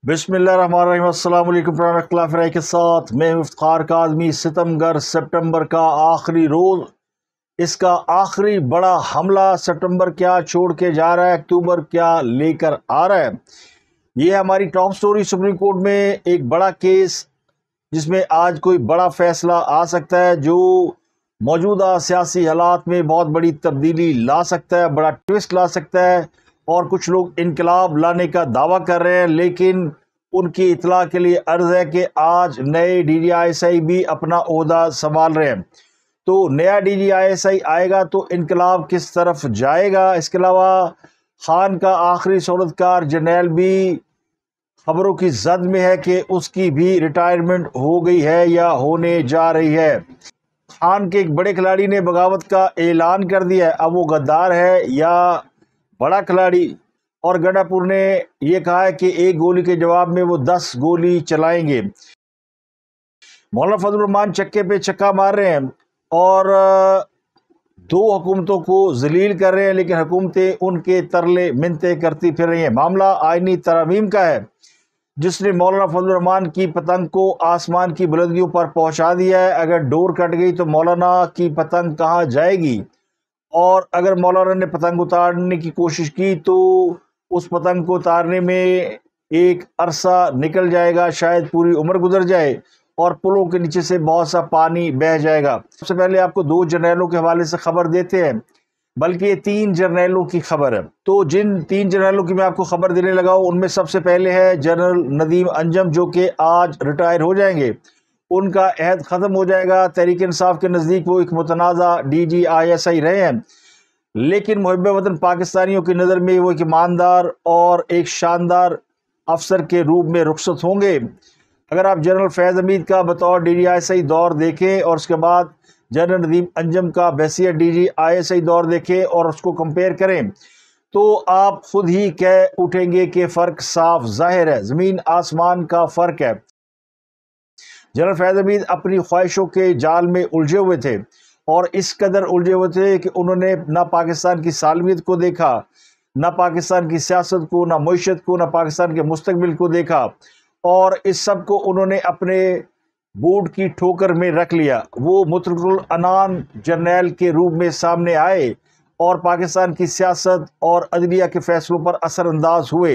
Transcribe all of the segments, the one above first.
बिस्मिल्लाहिर्रहमानिर्रहीम। अस्सलाम वालेकुम। पुराना इख्तिलाफ राय के साथ मैं हूं इफ्तिखार काज़मी। सितंबर सितंबर का आखिरी रोज़, इसका आखिरी बड़ा हमला सितंबर क्या छोड़ के जा रहा है, अक्टूबर क्या लेकर आ रहा है, ये है हमारी टॉप स्टोरी। सुप्रीम कोर्ट में एक बड़ा केस जिसमें आज कोई बड़ा फैसला आ सकता है जो मौजूदा सियासी हालात में बहुत बड़ी तब्दीली ला सकता है, बड़ा ट्विस्ट ला सकता है। और कुछ लोग इनकलाब लाने का दावा कर रहे हैं, लेकिन उनकी इतला के लिए अर्ज है कि आज नए DGI भी अपना ओहदा संभाल रहे हैं। तो नया DGI आएगा तो इनकलाब किस तरफ जाएगा। इसके अलावा खान का आखिरी सहूलतकार जर्नैल भी खबरों की जद में है कि उसकी भी रिटायरमेंट हो गई है या होने जा रही है। खान के एक बड़े खिलाड़ी ने बगावत का ऐलान कर दिया है। अब वो गद्दार है या बड़ा खिलाड़ी। और गंडापुर ने यह कहा है कि एक गोली के जवाब में वो 10 गोली चलाएंगे। मौलाना फजल रहमान चक्के पे चक्का मार रहे हैं और दो हुकूमतों को जलील कर रहे हैं, लेकिन हुकूमतें उनके तरले मिन्नतें करती फिर रही हैं। मामला आईनी तरमीम का है जिसने मौलाना फजल रहमान की पतंग को आसमान की बुलंदियों पर पहुंचा दिया है। अगर डोर कट गई तो मौलाना की पतंग कहाँ जाएगी, और अगर मौलाना ने पतंग उतारने की कोशिश की तो उस पतंग को उतारने में एक अरसा निकल जाएगा, शायद पूरी उम्र गुजर जाए, और पुलों के नीचे से बहुत सा पानी बह जाएगा। सबसे पहले आपको 2 जर्नैलों के हवाले से खबर देते हैं, बल्कि ये 3 जर्नैलों की खबर है। तो जिन 3 जर्नैलों की मैं आपको खबर देने लगा हूँ, उनमें सबसे पहले है जनरल नदीम अंजम, जो कि आज रिटायर हो जाएंगे। उनका अहद ख़त्म हो जाएगा। तहरीक इंसाफ के नज़दीक वो एक मुतनाज़ा DGI रहे हैं, लेकिन मुहिब वतन पाकिस्तानियों की नज़र में वो एक ईमानदार और एक शानदार अफसर के रूप में रुखसत होंगे। अगर आप जनरल फैज़ हमीद का बतौर DGI दौर देखें और उसके बाद जनरल नदीम अंजम का बहसीत DGI दौर देखें और उसको कंपेयर करें, तो आप खुद ही कह उठेंगे कि फ़र्क साफ ज़ाहिर है, ज़मीन आसमान का फ़र्क है। जनरल फैज़ हमीद अपनी ख्वाहिशों के जाल में उलझे हुए थे, और इस कदर उलझे हुए थे कि उन्होंने ना पाकिस्तान की सालमियत को देखा, ना पाकिस्तान की सियासत को, ना मईशत को, ना पाकिस्तान के मुस्तकबिल को देखा, और इस सब को उन्होंने अपने बूट की ठोकर में रख लिया। वो मुतलकुल अनान जर्नैल के रूप में सामने आए और पाकिस्तान की सियासत और अदलिया के फैसलों पर असरअंदाज हुए।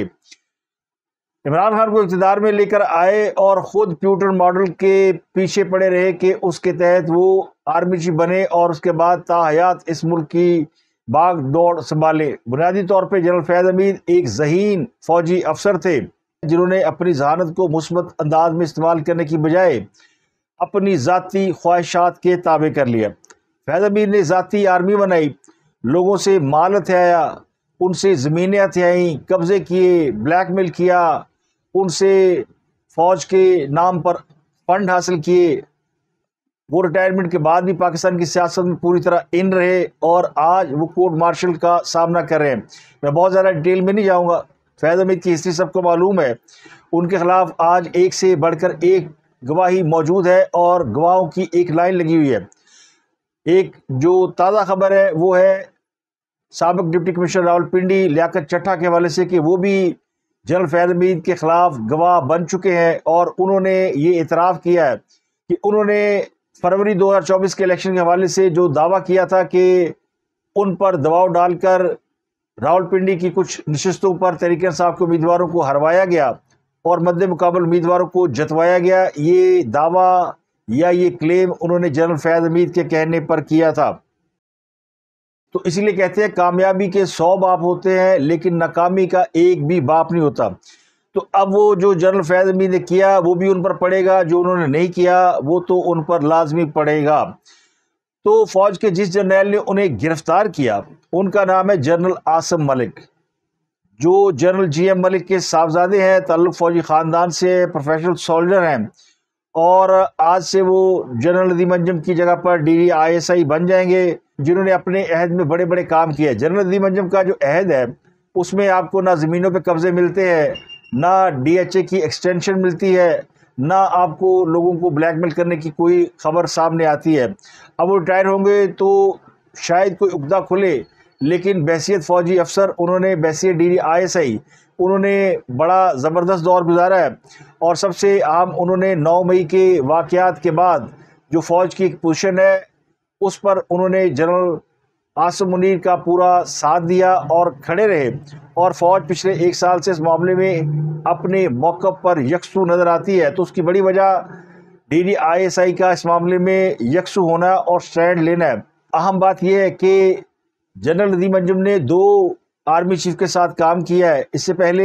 इमरान खान को इक़्तिदार में लेकर आए और ख़ुद प्यूटन मॉडल के पीछे पड़े रहे कि उसके तहत वो आर्मी चीफ बने, और उसके बाद ताहयात इस मुल्क की भाग दौड़ संभाले। बुनियादी तौर पे जनरल फैज़ हमीद एक ज़हीन फ़ौजी अफसर थे, जिन्होंने अपनी जहानत को मुस्बत अंदाज में इस्तेमाल करने की बजाय अपनी ज़ाती ख्वाहिशात के ताबे कर लिया। फैज़ हमीद ने ज़ाती आर्मी बनाई, लोगों से माल हथियाया, उनसे ज़मीनें हथियाई, कब्ज़े किए, ब्लैकमेल किया, उनसे फ़ौज के नाम पर फंड हासिल किए। वो रिटायरमेंट के बाद भी पाकिस्तान की सियासत में पूरी तरह इन रहे, और आज वो कोर्ट मार्शल का सामना कर रहे हैं। मैं बहुत ज़्यादा डिटेल में नहीं जाऊँगा, फैज़ हमीद की हिस्ट्री सबको मालूम है। उनके ख़िलाफ़ आज एक से बढ़कर एक गवाही मौजूद है, और गवाहों की एक लाइन लगी हुई है। एक जो ताज़ा खबर है वो है साबिक डिप्टी कमिश्नर रावलपिंडी लियाकत चट्टा के हवाले से, कि वो भी जनरल फैज़ हमीद के ख़िलाफ़ गवाह बन चुके हैं, और उन्होंने ये इतराफ़ किया है कि उन्होंने फरवरी 2024 के इलेक्शन के हवाले से जो दावा किया था कि उन पर दबाव डालकर रावलपिंडी की कुछ नशिस्तों पर तहरीक इंसाफ के उम्मीदवारों को हरवाया गया और मद्दे मुकाबल उम्मीदवारों को जतवाया गया, ये दावा या ये क्लेम उन्होंने जनरल फैज़ हमीद के कहने पर किया था। तो इसीलिए कहते हैं कामयाबी के 100 बाप होते हैं, लेकिन नाकामी का एक भी बाप नहीं होता। तो अब वो जो जनरल फैज़ हमीद ने किया वो भी उन पर पड़ेगा, जो उन्होंने नहीं किया वो तो उन पर लाजमी पड़ेगा। तो फ़ौज के जिस जर्नैल ने उन्हें गिरफ्तार किया उनका नाम है जनरल आसिम मलिक, जो जनरल GM मलिक के साहबजादे हैं, ताल्लुक़ फ़ौजी ख़ानदान से, प्रोफेशनल सोल्जर हैं, और आज से वो जनरल नदीम अंजम की जगह पर DGI बन जाएंगे, जिन्होंने अपने अहद में बड़े बड़े काम किए। जनरल नदीम अंजम का जो अहद है उसमें आपको ना ज़मीनों पे कब्ज़े मिलते हैं, ना DHA की एक्सटेंशन मिलती है, ना आपको लोगों को ब्लैकमेल करने की कोई खबर सामने आती है। अब वो रिटायर होंगे तो शायद कोई उकदा खुले, لیکن بحیثیت فوجی افسر انہوں نے بحیثیت DDISI انہوں نے بڑا زبردست دور گزارا ہے، اور سب سے اہم انہوں نے 9 مئی کے واقعات کے بعد جو فوج کی ایک پوزیشن ہے اس پر انہوں نے جنرل عاصم منیر کا پورا ساتھ دیا اور کھڑے رہے، اور فوج پچھلے 1 سال سے اس معاملے میں اپنے موقف پر یکسو نظر آتی ہے۔ تو اس کی بڑی وجہ DDISI کا اس معاملے میں یکسو ہونا اور سٹینڈ لینا ہے۔ اہم بات یہ ہے کہ جنرل ندیم انجم نے 2 آرمی چیف کے ساتھ کام کیا ہے۔ اس سے پہلے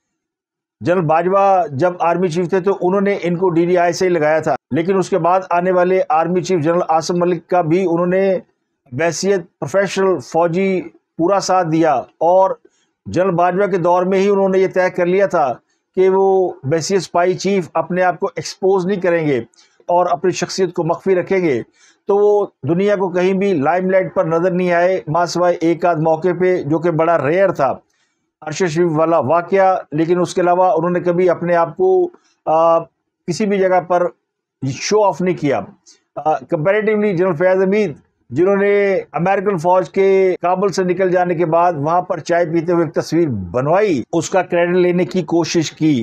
جنرل باجوہ جب آرمی چیف تھے تو انہوں نے ان کو DDISI لگایا تھا، لیکن اس کے بعد آنے والے army chief general Asim Malik کا بھی انہوں نے بحیثیت پروفیشنل فوجی پورا ساتھ دیا، اور جنرل باجوہ کے دور میں ہی انہوں نے یہ طے کر لیا تھا کہ وہ بحیثیت سپاہی چیف اپنے آپ کو ایکسپوز نہیں کریں گے اور اپنی شخصیت کو مخفی رکھیں گے، تو وہ دنیا کو کہیں بھی لائم لائٹ پر نظر نہیں آئے ماں سوائے ایک آدھ موقع پہ جو کہ بڑا ریئر تھا، عرش شریف والا واقعہ۔ لیکن اس کے علاوہ انہوں نے کبھی اپنے آپ کو کسی بھی جگہ پر شو آف نہیں کیا۔ کمپیریٹیولی جنرل فیاض حمید جنہوں نے امریکن فوج کے کابل سے نکل جانے کے بعد وہاں پر چائے پیتے ہوئے ایک تصویر بنوائی، اس کا کریڈٹ لینے کی کوشش کی۔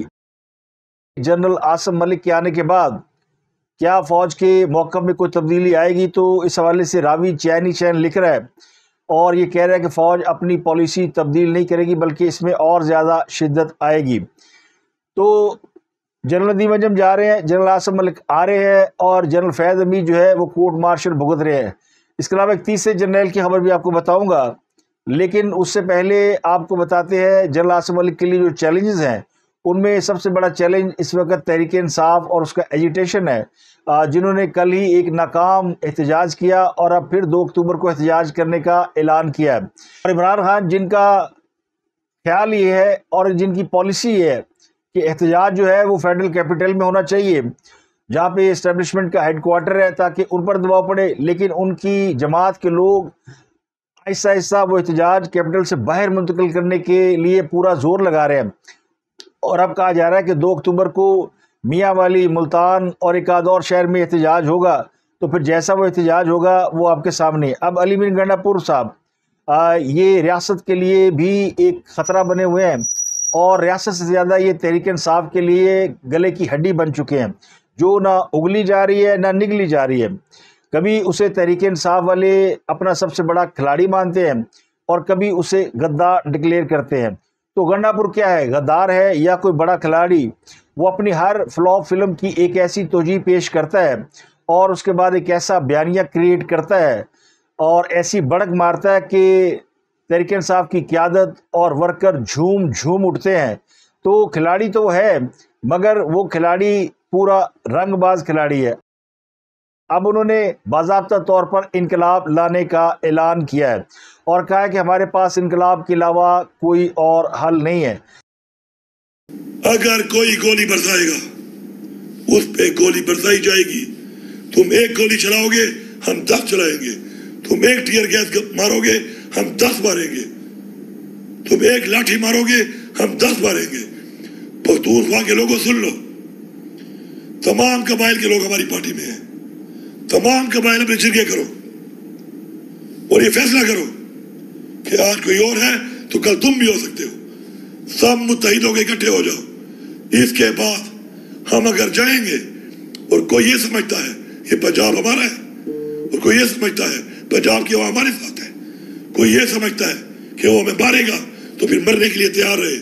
جنرل عاصم ملک کے آنے کے بعد کیا فوج کے موقف میں کوئی تبدیلی آئے گی؟ تو اس حوالے سے راوی چین لکھ رہا ہے اور یہ کہہ رہا ہے کہ فوج اپنی پالیسی تبدیل نہیں کرے گی بلکہ اس میں اور زیادہ شدت آئے گی۔ تو جنرل ندیم انجم جا رہے ہیں، جنرل عاصم ملک آ رہے ہیں، اور جنرل فیاض حمید جو ہے وہ کورٹ مارشل بھگت رہے ہیں۔ اس کے علاوہ ایک تیسرے جرنیل کی خبر بھی آپ کو بتاؤں گا، لیکن اس سے پہلے آپ کو بتاتے ہیں جنرل عاصم ملک کے لیے جو چیلنجز ہیں ان میں سب سے بڑا چیلنج اس وقت تحریک انصاف اور اس کا ایجیٹیشن ہے، جنہوں نے کل ہی ایک ناکام احتجاج کیا اور اب پھر 2 اکتوبر کو احتجاج کرنے کا اعلان کیا ہے۔ اور عمران خان جن کا خیال یہ ہے اور جن کی پالیسی یہ ہے کہ احتجاج جو ہے وہ فیڈرل کیپٹل میں ہونا چاہیے جہاں پہ اسٹیبلشمنٹ کا ہیڈ کوارٹر ہے تاکہ ان پر دباؤ پڑے، لیکن ان کی جماعت کے لوگ آہستہ آہستہ وہ احتجاج کیپٹل سے باہر منتقل کرنے کے لیے پورا زور لگا رہے ہیں، اور اب کہا جا رہا ہے کہ 2 اکتوبر کو میاں والی، ملتان اور ایک آدھ اور شہر میں احتجاج ہوگا، تو پھر جیسا وہ احتجاج ہوگا وہ آپ کے سامنے۔ اب علی بن گنڈا پور صاحب یہ ریاست کے لیے بھی ایک خطرہ بنے ہوئے ہیں، اور ریاست سے زیادہ یہ تحریک انصاف کے لیے گلے کی ہڈی بن چکے ہیں، جو نہ اگلی جا رہی ہے نہ نگلی جا رہی ہے۔ کبھی اسے تحریک انصاف والے اپنا سب سے بڑا کھلاڑی مانتے ہیں اور کبھی اسے غدار ڈکلیئر کرتے ہیں۔ تو گنڈا پور کیا ہے، غدار ہے یا کوئی بڑا کھلاڑی؟ وہ اپنی ہر فلاپ فلم کی ایک ایسی توجیہ پیش کرتا ہے اور اس کے بعد ایک ایسا بیانیہ کریٹ کرتا ہے اور ایسی بڑک مارتا ہے کہ تحریک انصاف کی قیادت اور ورکر جھوم جھوم اٹھتے ہیں۔ تو کھلاڑی تو وہ ہے، مگر وہ کھلاڑی پورا رنگ باز کھلاڑی ہے۔ اب انہوں نے باضابطہ طور پر انقلاب لانے کا اعلان کیا ہے اور کہا ہے کہ ہمارے پاس انقلاب کے علاوہ کوئی اور حل نہیں ہے۔ اگر کوئی گولی برسائے گا اس پہ گولی برسائی جائے گی، تم ایک گولی چلاؤ گے ہم 10 چلائیں گے، تم ایک ٹیئر گیس مارو گے ہم 10 ماریں گے، تم ایک لاٹھی مارو گے ہم 10 ماریں گے۔ پختونخوا کے لوگوں سن لو، تمام قبائل کے لوگ ہماری پارٹی میں ہیں، تمام قبائل اپنے جرگے کرو اور یہ فیصلہ کرو کہ آج کوئی اور ہے تو کل تم بھی ہو سکتے ہو، سب متحد ہو کے اکٹھے ہو جاؤ۔ اس کے بعد ہم اگر جائیں گے اور کوئی یہ سمجھتا ہے یہ پنجاب ہمارا ہے اور کوئی یہ سمجھتا ہے پنجاب کی عوام ہمارے ساتھ ہے، کوئی یہ سمجھتا ہے کہ وہ ہمیں مارے گا تو پھر مرنے کے لیے تیار رہے۔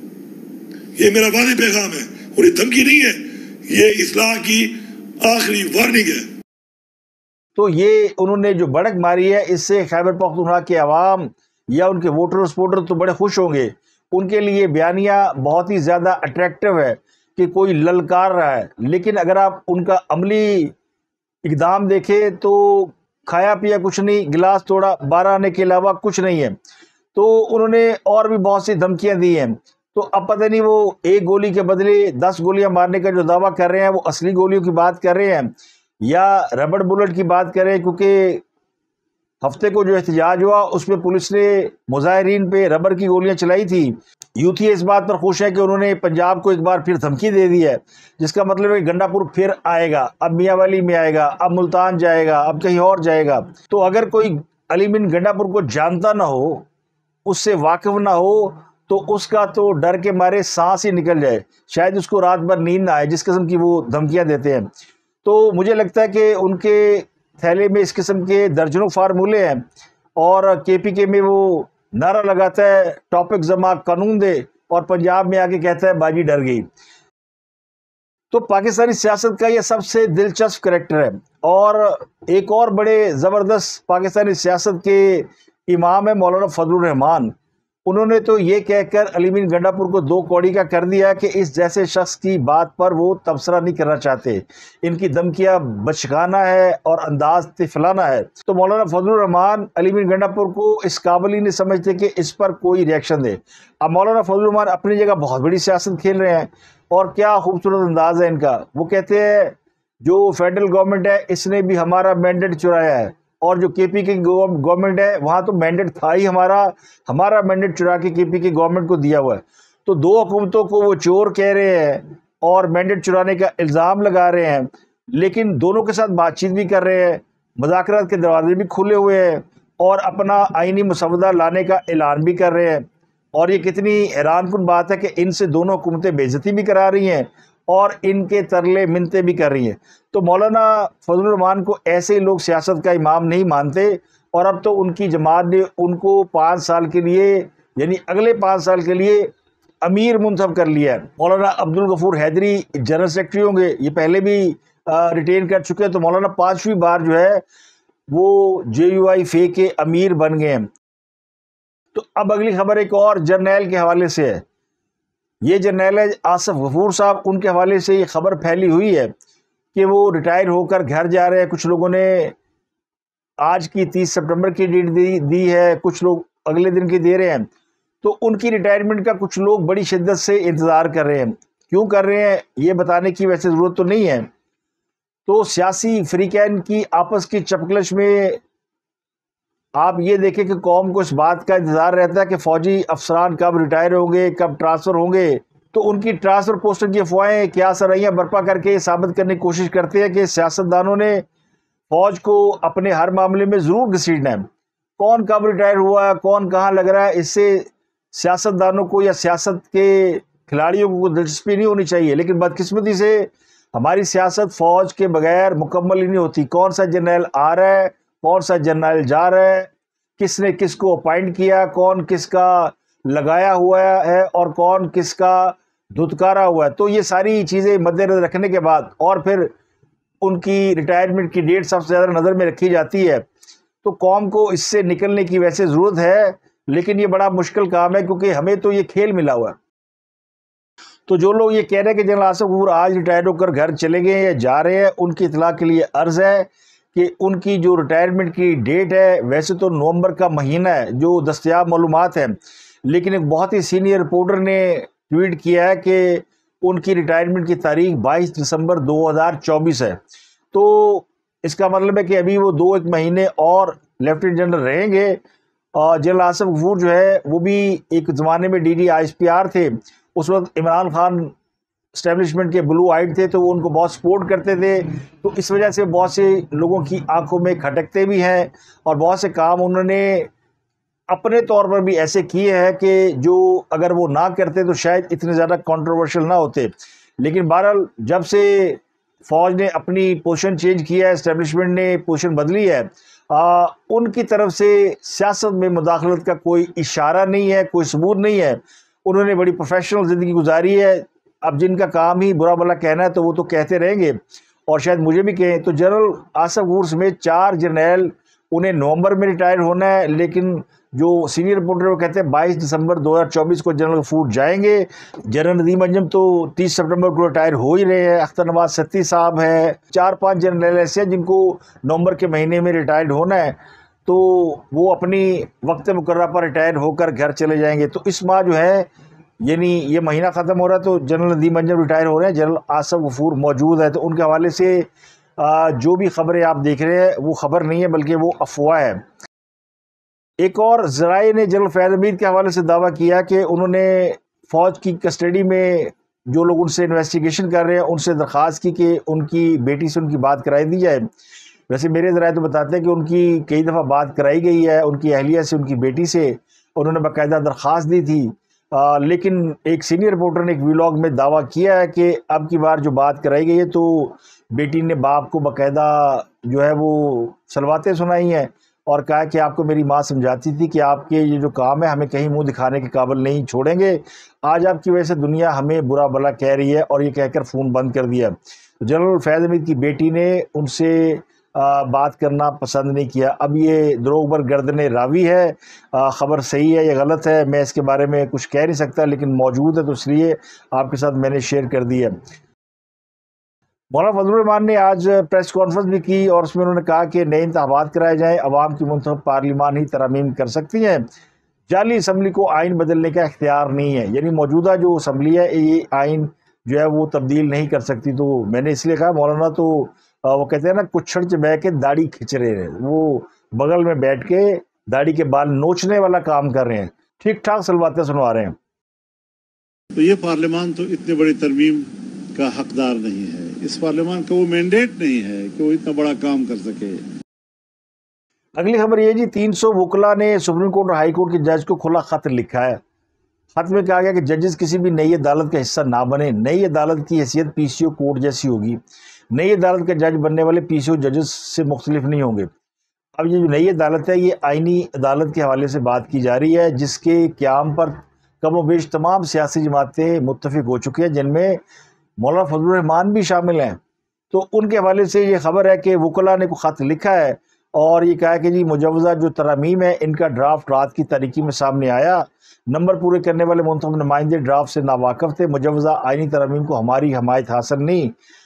یہ میرا واضح پیغام ہے اور یہ دھمکی نہیں ہے، یہ اصلاح کی آخری وارننگ ہے۔ تو یہ انہوں نے جو بڑک ماری ہے اس سے خیبر پختونخوا کے عوام یا ان کے ووٹر سپورٹر تو بڑے خوش ہوں گے، ان کے لیے بیانیہ بہت ہی زیادہ اٹریکٹیو ہے کہ کوئی للکار رہا ہے۔ لیکن اگر آپ ان کا عملی اقدام دیکھیں تو کھایا پیا کچھ نہیں، گلاس توڑا 12 آنے کے علاوہ کچھ نہیں ہے۔ تو انہوں نے اور بھی بہت سی دھمکیاں دی ہیں، تو اب پتہ نہیں وہ ایک گولی کے بدلے 10 گولیاں مارنے کا جو دعویٰ کر رہے ہیں وہ اصلی گولیوں کی بات کر رہے ہیں یا ربڑ بلٹ کی بات کر رہے ہیں، کیونکہ ہفتے کو جو احتجاج ہوا اس میں پولیس نے مظاہرین پہ ربر کی گولیاں چلائی تھی۔ یوتھی اس بات پر خوش ہے کہ انہوں نے پنجاب کو ایک بار پھر دھمکی دے دی ہے، جس کا مطلب ہے کہ گنڈا پور پھر آئے گا، اب میاں والی میں آئے گا، اب ملتان جائے گا، اب کہیں اور جائے گا۔ تو اگر کوئی علی بن گنڈاپور کو جانتا نہ ہو، اس سے واقف نہ ہو، تو اس کا تو ڈر کے مارے سانس ہی نکل جائے، شاید اس کو رات بھر نیند نہ آئے، جس قسم کی وہ دھمکیاں دیتے ہیں۔ تو مجھے لگتا ہے کہ ان کے تھیلے میں اس قسم کے درجنوں فارمولے ہیں، اور کے پی کے میں وہ نعرہ لگاتا ہے ٹاپک زما قانون دے، اور پنجاب میں آ کے کہتا ہے باجی ڈر گئی۔ تو پاکستانی سیاست کا یہ سب سے دلچسپ کریکٹر ہے۔ اور ایک اور بڑے زبردست پاکستانی سیاست کے امام ہے مولانا فضل الرحمان۔ انہوں نے تو یہ کہہ کر علی بن گنڈاپور کو 2 کوڑی کا کر دیا کہ اس جیسے شخص کی بات پر وہ تبصرہ نہیں کرنا چاہتے، ان کی دھمکیاں بچگانہ ہے اور انداز طفلانہ ہے۔ تو مولانا فضل الرحمان علی بن گنڈاپور کو اس قابل ہی نہیں سمجھتے کہ اس پر کوئی ریئیکشن دے۔ اب مولانا فضل الرحمان اپنی جگہ بہت بڑی سیاست کھیل رہے ہیں، اور کیا خوبصورت انداز ہے ان کا۔ وہ کہتے ہیں جو فیڈرل گورنمنٹ ہے اس نے بھی ہمارا مینڈیٹ چرایا ہے، اور جو کے پی کی گورنمنٹ ہے وہاں تو مینڈیٹ تھا ہی ہمارا مینڈیٹ چرا کے کے پی کی گورنمنٹ کو دیا ہوا ہے۔ تو 2 حکومتوں کو وہ چور کہہ رہے ہیں اور مینڈیٹ چرانے کا الزام لگا رہے ہیں، لیکن دونوں کے ساتھ بات چیت بھی کر رہے ہیں، مذاکرات کے دروازے بھی کھلے ہوئے ہیں، اور اپنا آئینی مسودہ لانے کا اعلان بھی کر رہے ہیں۔ اور یہ کتنی حیران کن بات ہے کہ ان سے دونوں حکومتیں بے عزتی بھی کرا رہی ہیں اور ان کے ترلے منتیں بھی کر رہی ہیں۔ تو مولانا فضل الرحمان کو ایسے لوگ سیاست کا امام نہیں مانتے، اور اب تو ان کی جماعت نے ان کو 5 سال کے لیے، یعنی اگلے 5 سال کے لیے امیر منتخب کر لیا ہے۔ مولانا عبدالغفور حیدری جنرل سیکرٹری ہوں گے، یہ پہلے بھی ریٹین کر چکے ہیں، تو مولانا 5ویں بار جو ہے وہ JUI کے امیر بن گئے ہیں۔ تو اب اگلی خبر ایک اور جرنیل کے حوالے سے ہے۔ یہ جرنیل ہے آصف غفور صاحب، ان کے حوالے سے یہ خبر پھیلی ہوئی ہے کہ وہ ریٹائر ہو کر گھر جا رہے ہیں۔ کچھ لوگوں نے آج کی 30 سپٹمبر کی ڈیٹ دی ہے، کچھ لوگ اگلے دن کی دے رہے ہیں۔ تو ان کی ریٹائرمنٹ کا کچھ لوگ بڑی شدت سے انتظار کر رہے ہیں۔ کیوں کر رہے ہیں یہ بتانے کی ویسے ضرورت تو نہیں ہے۔ تو سیاسی فریقین کی آپس کی چپکلش میں آپ یہ دیکھیں کہ قوم کو اس بات کا انتظار رہتا ہے کہ فوجی افسران کب ریٹائر ہوں گے، کب ٹرانسفر ہوں گے۔ تو ان کی ٹرانسفر پوسٹنگ کی افواہیں کیا سرائیاں برپا کر کے ثابت کرنے کی کوشش کرتے ہیں کہ سیاستدانوں نے فوج کو اپنے ہر معاملے میں ضرور گھسیٹنا ہے۔ کون کب ریٹائر ہوا ہے، کون کہاں لگ رہا ہے، اس سے سیاستدانوں کو یا سیاست کے کھلاڑیوں کو دلچسپی نہیں ہونی چاہیے۔ لیکن بدقسمتی سے ہماری سیاست فوج کے بغیر مکمل ہی نہیں ہوتی۔ کون سا جرنیل آ رہا ہے، کون سا جرنیل جا رہا ہے، کس نے کس کو اپائنٹ کیا، کون کس کا لگایا ہوا ہے اور کون کس کا دھتکارا ہوا ہے۔ تو یہ ساری چیزیں مد نظر رکھنے کے بعد اور پھر ان کی ریٹائرمنٹ کی ڈیٹ سب سے زیادہ نظر میں رکھی جاتی ہے۔ تو قوم کو اس سے نکلنے کی ویسے ضرورت ہے، لیکن یہ بڑا مشکل کام ہے کیونکہ ہمیں تو یہ کھیل ملا ہوا ہے۔ تو جو لوگ یہ کہہ رہے ہیں کہ جنرل آصف غفور آج ریٹائر ہو کر گھر چلے گئے یا جا رہے ہیں، ان کی اطلاع کے لیے عرض ہے کہ ان کی جو ریٹائرمنٹ کی ڈیٹ ہے ویسے تو نومبر کا مہینہ ہے جو دستیاب معلومات ہیں، لیکن ایک بہت ہی سینئر رپورٹر نے ٹویٹ کیا ہے کہ ان کی ریٹائرمنٹ کی تاریخ 22 دسمبر 2024 ہے۔ تو اس کا مطلب ہے کہ ابھی وہ 2-1 مہینے اور لیفٹیننٹ جنرل رہیں گے۔ اور جنرل آصف غفور جو ہے وہ بھی ایک زمانے میں DDISPR تھے، اس وقت عمران خان اسٹیبلشمنٹ کے بلو آئیڈ تھے، تو وہ ان کو بہت سپورٹ کرتے تھے۔ تو اس وجہ سے بہت سے لوگوں کی آنکھوں میں کھٹکتے بھی ہیں، اور بہت سے کام انہوں نے اپنے طور پر بھی ایسے کیے ہیں کہ جو اگر وہ نہ کرتے تو شاید اتنے زیادہ کنٹروورشل نہ ہوتے۔ لیکن بہرحال جب سے فوج نے اپنی پوزیشن چینج کیا ہے، اسٹیبلشمنٹ نے پوزیشن بدلی ہے، ان کی طرف سے سیاست میں مداخلت کا کوئی اشارہ نہیں ہے، کوئی ثبوت نہیں ہے۔ انہوں نے بڑی پروفیشنل زندگی گزاری ہے۔ اب جن کا کام ہی برا بھلا کہنا ہے تو وہ تو کہتے رہیں گے، اور شاید مجھے بھی کہیں۔ تو جنرل آصف غفور سمیت 4 جرنیل انہیں نومبر میں ریٹائر ہونا ہے، لیکن جو سینئر رپورٹر وہ کہتے ہیں 22 دسمبر 2024 کو جنرل غفور جائیں گے۔ جنرل ندیم انجم تو 30 سپٹمبر کو ریٹائر ہو ہی رہے ہیں، اختر نواز ستی صاحب ہیں، 4-5 جرنیل ایسے ہیں جن کو نومبر کے مہینے میں ریٹائرڈ ہونا ہے، تو وہ اپنی وقت مقررہ پر ریٹائر ہو کر گھر چلے جائیں گے۔ تو اس ماہ جو ہے یعنی یہ مہینہ ختم ہو رہا ہے تو جنرل ندیم انجم ریٹائر ہو رہے ہیں، جنرل آصف غفور موجود ہے۔ تو ان کے حوالے سے جو بھی خبریں آپ دیکھ رہے ہیں وہ خبر نہیں ہے بلکہ وہ افواہ ہے۔ ایک اور ذرائع نے جنرل فیض حمید کے حوالے سے دعویٰ کیا کہ انہوں نے فوج کی کسٹڈی میں جو لوگ ان سے انویسٹیگیشن کر رہے ہیں ان سے درخواست کی کہ ان کی بیٹی سے ان کی بات کرائی دی جائے۔ ویسے میرے ذرائع تو بتاتے ہیں کہ ان کی کئی دفعہ بات کرائی گئی ہے ان کی اہلیہ سے، ان کی بیٹی سے، انہوں نے باقاعدہ درخواست دی تھی، لیکن ایک سینئر رپورٹر نے ایک ویلاگ میں دعویٰ کیا ہے کہ اب کی بار جو بات کرائی گئی ہے تو بیٹی نے باپ کو باقاعدہ جو ہے وہ صلواتیں سنائی ہیں اور کہا کہ آپ کو میری ماں سمجھاتی تھی کہ آپ کے یہ جو کام ہے ہمیں کہیں منہ دکھانے کے قابل نہیں چھوڑیں گے، آج آپ کی وجہ سے دنیا ہمیں برا بھلا کہہ رہی ہے، اور یہ کہہ کر فون بند کر دیا۔ جنرل فیض حمید کی بیٹی نے ان سے بات کرنا پسند نہیں کیا۔ اب یہ دروغ بر گردن راوی ہے، خبر صحیح ہے یا غلط ہے میں اس کے بارے میں کچھ کہہ نہیں سکتا، لیکن موجود ہے تو اس لیے آپ کے ساتھ میں نے شیئر کر دی ہے۔ مولانا فضل الرحمان نے آج پریس کانفرنس بھی کی اور اس میں انہوں نے کہا کہ نئے انتخابات کرائے جائیں، عوام کی منتخب پارلیمان ہی ترامیم کر سکتی ہیں، جعلی اسمبلی کو آئین بدلنے کا اختیار نہیں ہے، یعنی موجودہ جو اسمبلی ہے یہ آئین جو ہے وہ تبدیل نہیں کر سکتی۔ تو میں نے اس لیے کہا مولانا تو وہ کہتے ہیں نا کچھڑ سے بہ کے داڑھی کھچ رہے ہیں، وہ بغل میں بیٹھ کے داڑھی کے بال نوچنے والا کام کر رہے ہیں، ٹھیک ٹھاک سلواتیں سنوا رہے ہیں۔ تو یہ پارلیمان تو اتنے بڑی ترمیم کا حقدار نہیں ہے، اس پارلیمان کا وہ مینڈیٹ نہیں ہے کہ وہ اتنا بڑا کام کر سکے۔ اگلی خبر یہ جی 300 وکلا نے سپریم کورٹ اور ہائی کورٹ کے جج کو کھلا خط لکھا ہے۔ خط میں کہا گیا کہ ججز کسی بھی نئی عدالت کا حصہ نہ بنے، نئی عدالت کی حیثیت پی سی او کورٹ جیسی ہوگی، نئی عدالت کے جج بننے والے پی سی او ججز سے مختلف نہیں ہوں گے۔ اب یہ جو نئی عدالت ہے یہ آئینی عدالت کے حوالے سے بات کی جا رہی ہے جس کے قیام پر کم و بیش تمام سیاسی جماعتیں متفق ہو چکی ہیں، جن میں مولانا فضل الرحمان بھی شامل ہیں۔ تو ان کے حوالے سے یہ خبر ہے کہ وکلا نے کوئی خط لکھا ہے اور یہ کہا کہ جی مجوزہ جو ترامیم ہے ان کا ڈرافٹ رات کی تاریکی میں سامنے آیا، نمبر پورے کرنے والے منتخب نمائندے ڈرافٹ سے ناواقف تھے، مجوزہ آئینی ترامیم کو ہماری حمایت حاصل نہیں۔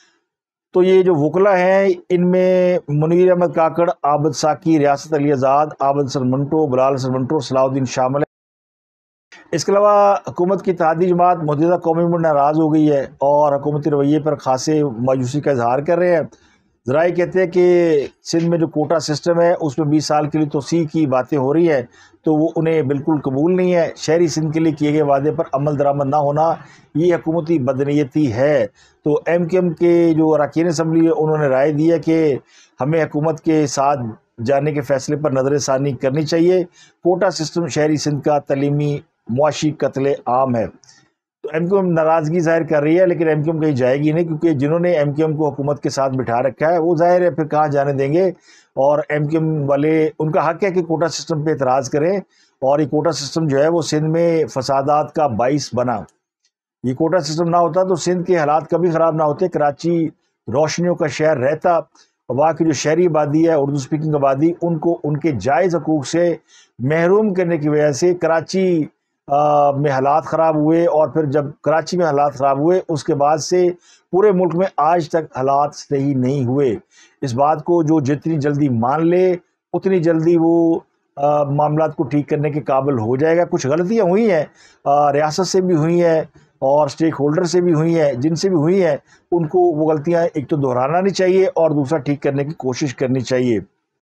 تو یہ جو وکلا ہیں ان میں منیر احمد کاکڑ، عابد ساکی، ریاست علی آزاد، عابد حسن منٹو، بلال حسن منٹو، صلاح الدین شامل ہیں۔ اس کے علاوہ حکومت کی اتحادی جماعت متحدہ قومی میں ناراض ہو گئی ہے اور حکومتی رویے پر خاصے مایوسی کا اظہار کر رہے ہیں۔ ذرائع کہتے ہیں کہ سندھ میں جو کوٹا سسٹم ہے اس میں 20 سال کے لیے توسیع کی باتیں ہو رہی ہیں تو وہ انہیں بالکل قبول نہیں ہے۔ شہری سندھ کے لیے کیے گئے وعدے پر عمل درآمد نہ ہونا یہ حکومتی بدنیتی ہے۔ تو ایم کیو ایم کے جو اراکین اسمبلی ہے انہوں نے رائے دی ہے کہ ہمیں حکومت کے ساتھ جانے کے فیصلے پر نظر ثانی کرنی چاہیے، کوٹا سسٹم شہری سندھ کا تعلیمی معاشی قتل عام ہے۔ تو ایم کیو ایم ناراضگی ظاہر کر رہی ہے لیکن ایم کیو ایم کہیں جائے گی نہیں، کیونکہ جنہوں نے ایم کیو ایم کو حکومت کے ساتھ بٹھا رکھا ہے وہ ظاہر ہے پھر کہاں جانے دیں گے، اور ایم کیو ایم والے ان کا حق ہے کہ کوٹا سسٹم پہ اعتراض کریں، اور یہ کوٹا سسٹم جو ہے وہ سندھ میں فسادات کا باعث بنا۔ یہ کوٹا سسٹم نہ ہوتا تو سندھ کے حالات کبھی خراب نہ ہوتے، کراچی روشنیوں کا شہر رہتا، وہاں کی جو شہری آبادی ہے اردو سپیکنگ آبادی ان کو ان کے جائز حقوق سے محروم کرنے کی وجہ سے کراچی میں حالات خراب ہوئے، اور پھر جب کراچی میں حالات خراب ہوئے اس کے بعد سے پورے ملک میں آج تک حالات صحیح نہیں ہوئے۔ اس بات کو جو جتنی جلدی مان لے اتنی جلدی وہ معاملات کو ٹھیک کرنے کے قابل ہو جائے گا۔ کچھ غلطیاں ہوئی ہیں، ریاست سے بھی ہوئی ہیں اور اسٹیک ہولڈر سے بھی ہوئی ہیں، جن سے بھی ہوئی ہیں ان کو وہ غلطیاں ایک تو دہرانا نہیں چاہیے اور دوسرا ٹھیک کرنے کی کوشش کرنی چاہیے۔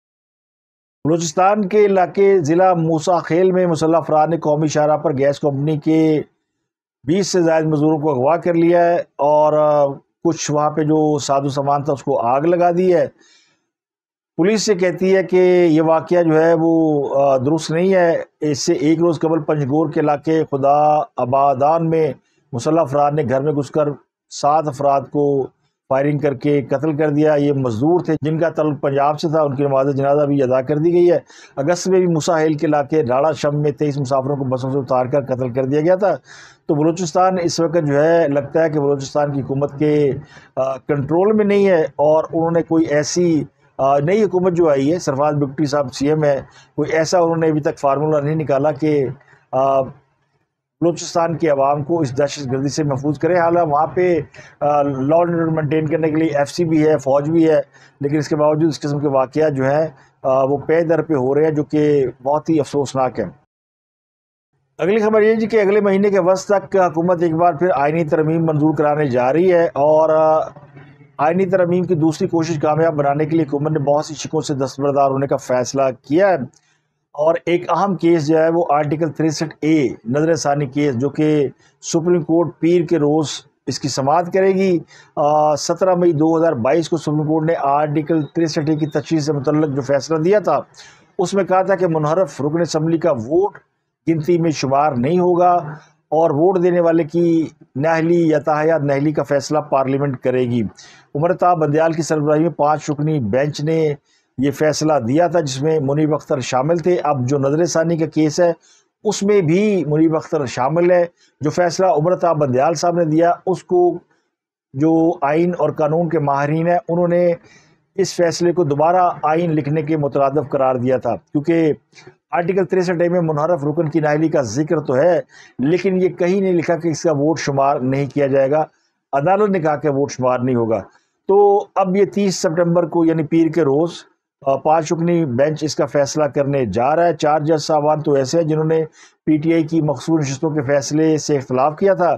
بلوچستان کے علاقے ضلع موسیٰ خیل میں مسلح افراد نے قومی شاہراہ پر گیس کمپنی کے 20 سے زائد مزدوروں کو اغوا کر لیا ہے اور کچھ وہاں پہ جو ساز و سامان تھا اس کو آگ لگا دی ہے۔ پولیس سے کہتی ہے کہ یہ واقعہ جو ہے وہ درست نہیں ہے۔ اس سے ایک روز قبل پنجگور کے علاقے خدا آبادان میں مسلح افراد نے گھر میں گھس کر 7 افراد کو فائرنگ کر کے قتل کر دیا۔ یہ مزدور تھے جن کا تعلق پنجاب سے تھا، ان کی نماز جنازہ بھی ادا کر دی گئی ہے۔ اگست میں بھی موسیٰ خیل کے علاقے ڈھاڑا شم میں 23 مسافروں کو بسوں سے اتار کر قتل کر دیا گیا تھا۔ تو بلوچستان اس وقت جو ہے لگتا ہے کہ بلوچستان کی حکومت کے کنٹرول میں نہیں ہے، اور انہوں نے کوئی ایسی نئی حکومت جو آئی ہے، سرفراز بگٹی صاحب سی ایم ہے، کوئی ایسا انہوں نے ابھی تک فارمولہ نہیں نکالا کہ بلوچستان کے عوام کو اس دہشت گردی سے محفوظ کرے۔ حالانکہ وہاں پہ لا اینڈ آرڈر مینٹین کرنے کے لیے ایف سی بھی ہے، فوج بھی ہے، لیکن اس کے باوجود اس قسم کے واقعات جو ہیں وہ پے در پہ ہو رہے ہیں، جو کہ بہت ہی افسوسناک ہے۔ اگلی خبر یہ جی کہ اگلے مہینے کے وسط تک حکومت ایک بار پھر آئینی ترمیم منظور کرانے جا رہی ہے، اور آئینی ترمیم کی دوسری کوشش کامیاب بنانے کے لیے حکومت نے بہت سی شکوں سے دستبردار ہونے کا فیصلہ کیا ہے، اور ایک اہم کیس جو ہے وہ آرٹیکل 63A نظر ثانی کیس، جو کہ سپریم کورٹ پیر کے روز اس کی سماعت کرے گی۔ 17 مئی 2022 کو سپریم کورٹ نے آرٹیکل 63 کی تشریح سے متعلق جو فیصلہ دیا تھا اس میں کہا تھا کہ منحرف رکن اسمبلی کا ووٹ گنتی میں شمار نہیں ہوگا اور ووٹ دینے والے کی نااہلی یا تاحیات نااہلی کا فیصلہ پارلیمنٹ کرے گی۔ عمرتا بندیال کی سربراہی میں 5 رکنی بینچ نے یہ فیصلہ دیا تھا جس میں منیب اختر شامل تھے۔ اب جو نظر ثانی کا کیس ہے اس میں بھی منیب اختر شامل ہے۔ جو فیصلہ عمرتا بندیال صاحب نے دیا اس کو جو آئین اور قانون کے ماہرین ہیں انہوں نے اس فیصلے کو دوبارہ آئین لکھنے کے مترادف قرار دیا تھا، کیونکہ آرٹیکل 63 میں منحرف رکن کی نااہلی کا ذکر تو ہے لیکن یہ کہیں نہیں لکھا کہ اس کا ووٹ شمار نہیں کیا جائے گا۔ عدالت نے کہا کہ ووٹ شمار نہیں ہوگا۔ تو اب یہ 30 سپٹمبر کو یعنی پیر کے روز 5 رکنی بینچ اس کا فیصلہ کرنے جا رہا ہے۔ 4 جج صاحبان تو ایسے ہیں جنہوں نے پی ٹی آئی کی مخصوص نشستوں کے فیصلے سے اختلاف کیا تھا۔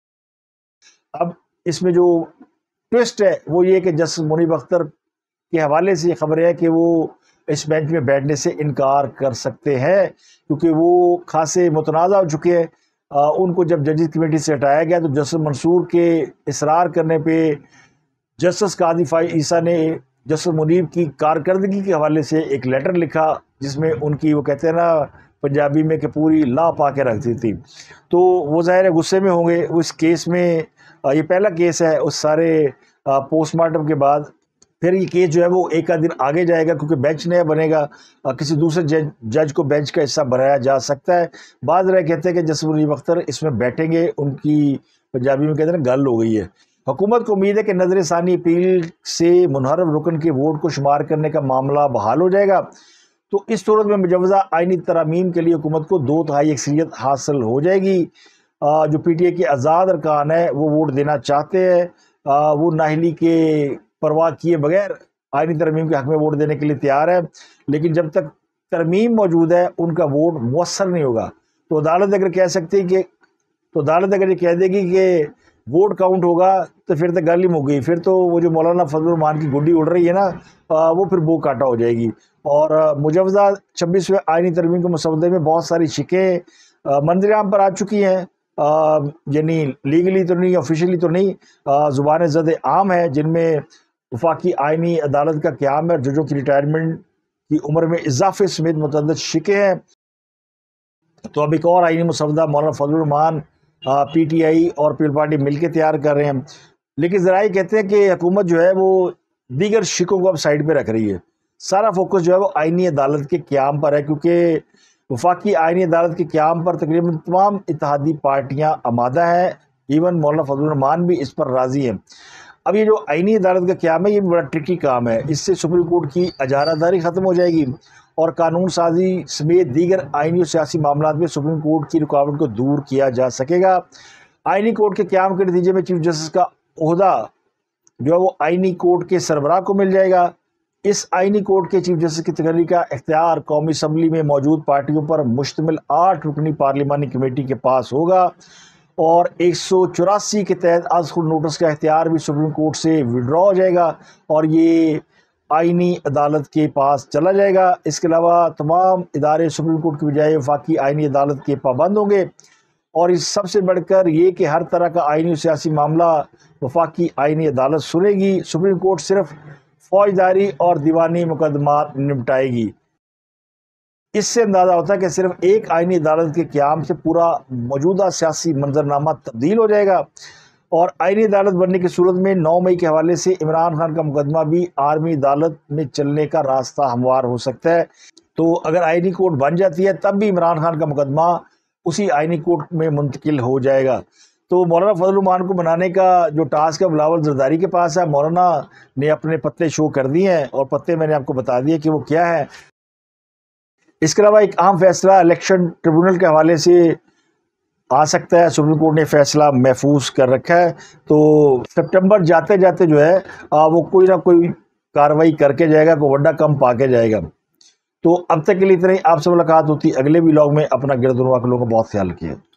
اب اس میں جو ٹوسٹ ہے وہ یہ کہ جسٹس منیب اختر کے حوالے سے یہ خبر ہے کہ وہ اس بینچ میں بیٹھنے سے انکار کر سکتے ہیں کیونکہ وہ خاصے متنازع ہو چکے ہیں۔ ان کو جب ججز کمیٹی سے ہٹایا گیا تو جسٹس منصور کے اصرار کرنے پہ جسٹس قاضی فائز عیسیٰ نے جسٹس منیب کی کارکردگی کے حوالے سے ایک لیٹر لکھا جس میں ان کی وہ کہتے ہیں نا پنجابی میں کہ پوری لا پا کے رکھ دی تھی۔ تو وہ ظاہر ہے غصے میں ہوں گے۔ اس کیس میں یہ پہلا کیس ہے اس سارے پوسٹ مارٹم کے بعد، پھر یہ کیس جو ہے وہ ایک آدھ دن آگے جائے گا کیونکہ بینچ نیا بنے گا، کسی دوسرے جج کو بینچ کا حصہ بنایا جا سکتا ہے۔ بعض رائے کہتے ہیں کہ جسٹس منیب اختر اس میں بیٹھیں گے، ان کی پنجابی میں کہتے ہیں گل ہو گئی ہے۔ حکومت کو امید ہے کہ نظر ثانی اپیل سے منحرف رکن کے ووٹ کو شمار کرنے کا معاملہ بحال ہو جائے گا، تو اس صورت میں مجوزہ آئینی ترامیم کے لیے حکومت کو 2/3 اکثریت حاصل ہو جائے گی۔ جو پی ٹی آئی کے آزاد ارکان ہیں وہ ووٹ دینا چاہتے ہیں، وہ نااہلی کے پرواہ کیے بغیر آئینی ترمیم کے حق میں ووٹ دینے کے لیے تیار ہے، لیکن جب تک ترمیم موجود ہے ان کا ووٹ مؤثر نہیں ہوگا۔ تو عدالت اگر کہہ سکتی کہ عدالت اگر یہ کہہ دے گی کہ ووٹ کاؤنٹ ہوگا تو پھر تو گل ہی مک گئی، پھر تو وہ جو مولانا فضل الرحمان کی گڈی اڑ رہی ہے نا وہ پھر بو کاٹا ہو جائے گی۔ اور مجوزہ 26ویں آئینی ترمیم کے مسودے میں بہت ساری شکیں منظر عام پر آ چکی ہیں، یعنی لیگلی تو نہیں، آفیشلی تو نہیں، زبان زد عام ہے، جن میں وفاقی آئینی عدالت کا قیام ہے، ججوں کی ریٹائرمنٹ کی عمر میں اضافے سمیت متعدد شکیں ہیں۔ تو اب ایک اور آئینی مسودہ مولانا فضل الرحمان، پی ٹی آئی اور پیپل پارٹی مل کے تیار کر رہے ہیں، لیکن ذرائع کہتے ہیں کہ حکومت جو ہے وہ دیگر شکوں کو اب سائڈ پہ رکھ رہی ہے، سارا فوکس جو ہے وہ آئینی عدالت کے قیام پر ہے، کیونکہ وفاقی آئینی عدالت کے قیام پر تقریباً تمام اتحادی پارٹیاں آمادہ ہیں، ایون مولانا فضل الرحمان بھی اس پر راضی ہیں۔ اب یہ جو آئینی عدالت کا قیام ہے یہ بڑا ٹرکی کام ہے، اس سے سپریم کورٹ کی اجارہ داری ختم ہو جائے گی اور قانون سازی سمیت دیگر آئینی و سیاسی معاملات میں سپریم کورٹ کی رکاوٹ کو دور کیا جا سکے گا۔ آئینی کورٹ کے قیام کے نتیجے میں چیف جسٹس کا عہدہ جو ہے وہ آئینی کورٹ کے سربراہ کو مل جائے گا۔ اس آئینی کورٹ کے چیف جسٹس کی تقرری کا اختیار قومی اسمبلی میں موجود پارٹیوں پر مشتمل 8 رکنی پارلیمانی کمیٹی کے پاس ہوگا، اور 184 کے تحت از خود نوٹس کا اختیار بھی سپریم کورٹ سے وڈرا ہو جائے گا اور یہ آئینی عدالت کے پاس چلا جائے گا۔ اس کے علاوہ تمام ادارے سپریم کورٹ کی بجائے وفاقی آئینی عدالت کے پابند ہوں گے، اور اس سب سے بڑھ کر یہ کہ ہر طرح کا آئینی و سیاسی معاملہ وفاقی آئینی عدالت سنے گی، سپریم کورٹ صرف فوجداری اور دیوانی مقدمات نمٹائے گی۔ اس سے اندازہ ہوتا ہے کہ صرف ایک آئینی عدالت کے قیام سے پورا موجودہ سیاسی منظرنامہ تبدیل ہو جائے گا، اور آئینی عدالت بننے کی صورت میں 9 مئی کے حوالے سے عمران خان کا مقدمہ بھی عالمی عدالت میں چلنے کا راستہ ہموار ہو سکتا ہے۔ تو اگر آئینی کورٹ بن جاتی ہے تب بھی عمران خان کا مقدمہ اسی آئینی کورٹ میں منتقل ہو جائے گا۔ تو مولانا فضل الرحمان کو بنانے کا جو ٹاسک ہے بلاول زرداری کے پاس ہے۔ مولانا نے اپنے پتے شو کر دیے ہیں اور پتے میں نے آپ کو بتا دیے کہ وہ کیا ہے۔ اس کے علاوہ ایک اہم فیصلہ الیکشن ٹریبونل کے حوالے سے آ سکتا ہے، سپریم کورٹ نے فیصلہ محفوظ کر رکھا ہے، تو سپٹمبر جاتے جاتے جو ہے وہ کوئی نہ کوئی کارروائی کر کے جائے گا، کوئی وڈا کم پا کے جائے گا۔ تو اب تک کے لیے اتنا ہی، آپ سے ملاقات ہوتی اگلے ولاگ میں۔ اپنا گرد و نواح کے لوگوں کا بہت خیال رکھیے۔